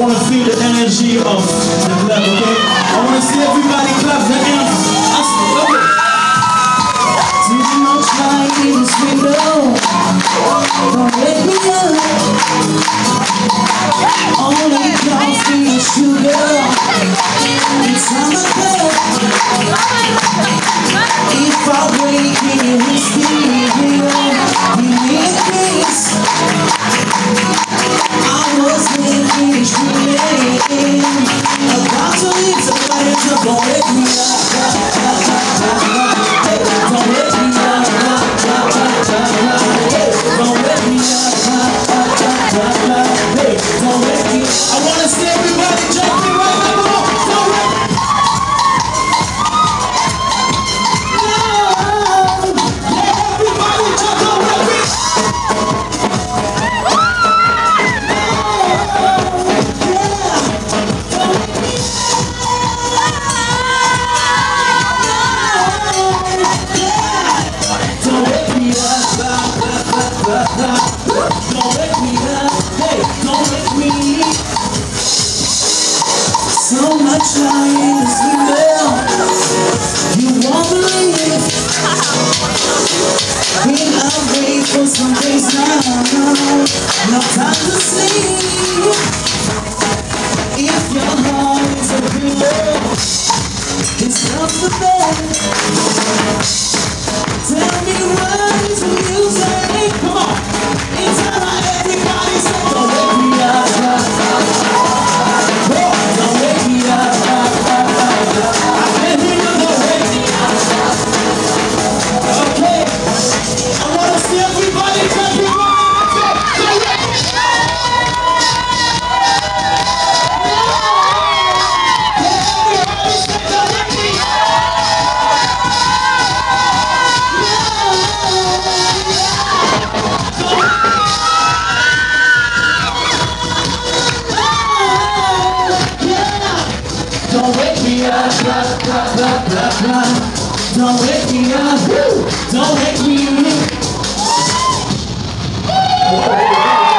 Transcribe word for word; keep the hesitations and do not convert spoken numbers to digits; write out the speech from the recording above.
want to feel the energy of the club, okay? I want to see everybody clap their hands. I see, okay. Too much light in this window, don't wake me up. Only coffee and sugar inside my cup. If I break in this stereo, give me a kiss. I was making dreaming about to leave somebody to don't wake me up. Don't wake me up. Don't wake me up. Hey, don't wake me up. I wanna see everybody jumping right now. Come on, don't wake me up. Everybody jump, don't wake me up. Don't wake me up, hey, don't wake me. So much light in this window, you won't believe. When I wait for some days now, no time to sleep. If your heart is a pillow, it's not the bed. Tell me what is the music? Come on, it's alright, everybody, so don't wake me up. Don't wake me up. I can't hear you, don't wake me up. Okay, I wanna see everybody clapping right now. Don't wake me up. Everybody say don't wake me up. Don't wake me up, blah, blah, blah, blah, blah. Don't wake me up, don't wake me up.